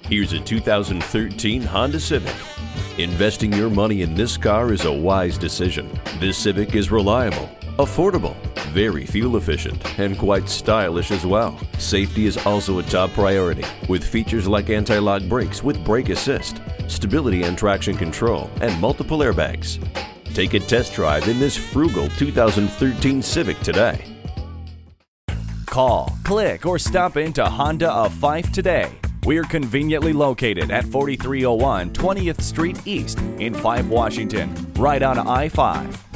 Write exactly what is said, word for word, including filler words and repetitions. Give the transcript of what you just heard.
Here's a two thousand thirteen Honda Civic. Investing your money in this car is a wise decision. This Civic is reliable, affordable, very fuel efficient, and quite stylish as well. Safety is also a top priority, with features like anti-lock brakes with brake assist, stability and traction control, and multiple airbags. Take a test drive in this frugal two thousand thirteen Civic today. Call, click, or stop into Honda of Fife today. We're conveniently located at forty-three oh one twentieth Street East in Fife, Washington, right on I five.